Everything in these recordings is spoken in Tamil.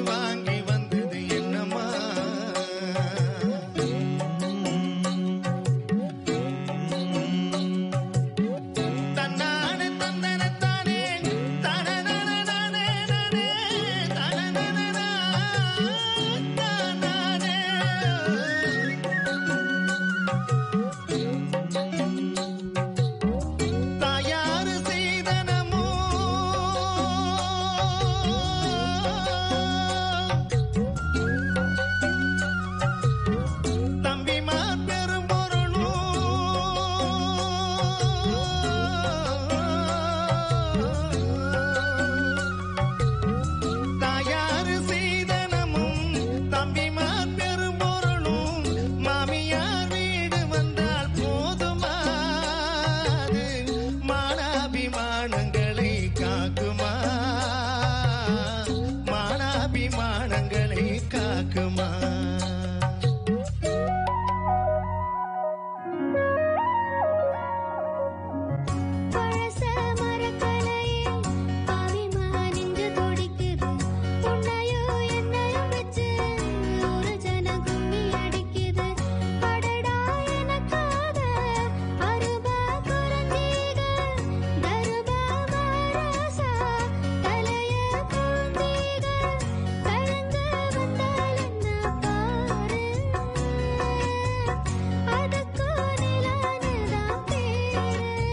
வாங்கி வந்தது என்னம்மா தன்னானே தந்தனத்தானே தனனனனனே தனனனனா தானே தாயார் செய்தனமோ தம்பிமா பெரும்பொருளோ தாயார் செய்தனமும் தம்பிமா பெரும்பொருளும் மாமியார் வீடு வந்தால் போதுமா அது மானாபிமானங்களை காக்குமா மானாபிமானங்களை காக்குமா பழச மரக்கலையில் பாவிமானின்று துடிக்குது உன்னையோ என்னையோ வச்சு ஒரு ஜன கும்மி அடிக்குது அடடா எனக்காக அருபா குறந்தீக தருபா மாராசா தலைய பூந்தீக கலங்க வந்தால் என்ன பாரு அதுக்கு நிலானுதான் பேரு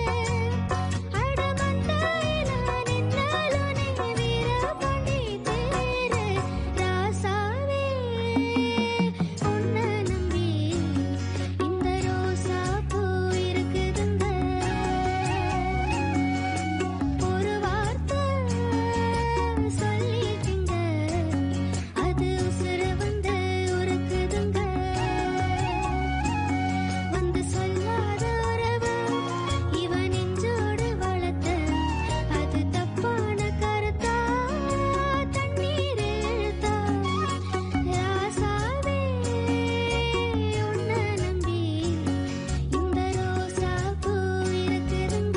அடமந்தாயில நின்னாலும் நீ வீரபாண்டி தேரு ராசாவே உன்னை நம்பி இந்த ரோசா பூ இருக்குதுங்க ஒரு வார்த்தை சொல்லிட்டீங்க அது உசுறு வந்து உருக்குதுங்க வந்து சொல்லாத உறவு இவன் நெஞ்சோடு வளர்த்த அது தப்பான கருத்தா தண்ணீர் இழுத்தா ராசாவே உன்னை நம்பி இந்த ரோசா பூ இருக்குதுங்க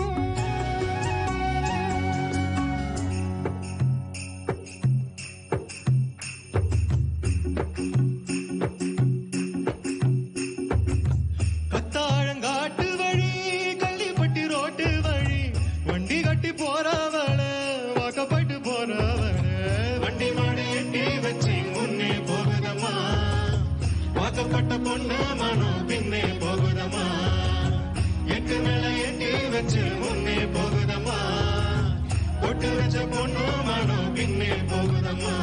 கத்தாழங்காட்டு வழி கள்ளிப்பட்டி ரோட்டு வழி வண்டி கட்டி போறவள வாக்கப்பட்டு போறவள வண்டி மாடு எட்டி வச்சு முன்னே போகுதம்மா வாக்கப்பட்ட பொண்ணு மனம் பின்னே போகுதம்மா எட்டு மேல எட்டி வச்சு முன்னே போகுதம்மா பொட்டு வச்ச பொண்ணு மனம் பின்னே போகுதம்மா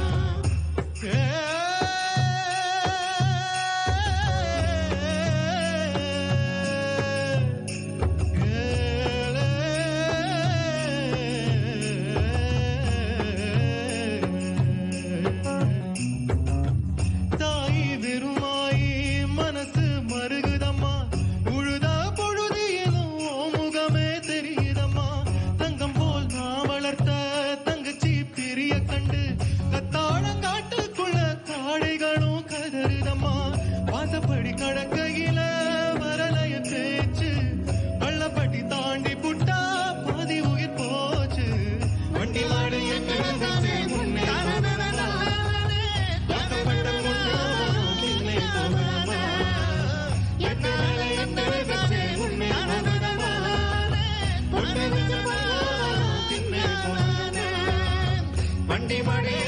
தாய் வெறுமாயி மனசு மருகுதம்மா உழுதா பொழுது ஏதோ முகமே தெரியுதம்மா தங்கம் போல் நான் வளர்த்த தங்கச்சி பிரிய கண்டு கத்தாழங்காட்டுக்குள்ள காடைகளும் கதறுதம்மா வாசப்படி கடக்கையில வரலைய பேச்சு வள்ளப்பட்டி தாண்டி புட்டா பாதி உயிர் போச்சு வண்டி மாடு எட்டு வச்சு முன்னே போகுதம்மா. வாக்கப்பட்ட பொண்ணு பின்னே போகுதம்மா. எட்டு மேல எட்டு வச்சு முன்னே போகுதம்மா. பொட்டு வச்ச பொண்ணு பின்னே போகுதம்மா. வண்டி மாடு